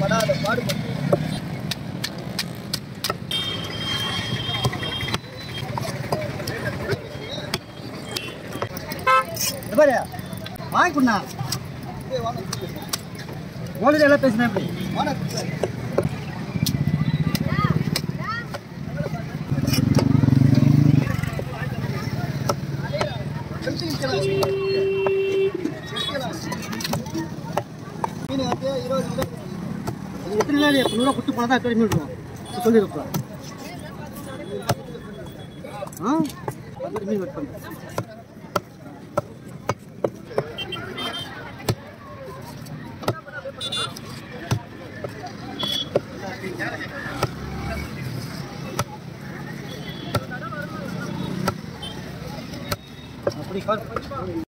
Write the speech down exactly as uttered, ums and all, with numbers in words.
படாத பாடுபட்டு பாரு வாங்கி கொடுண்ணா ஓனர் எல்லாம் பேசுனா எப்படி மீன் வந்து இருபது கிலோ எத்தனை நாள் நூறுவா குட்டு போனால் தான் அக்கறை மீன் விடுவோம் சொல்லியிருப்போம் ஆ அக்கறை மீன் வெட் பண்ணுறேன் அப்படி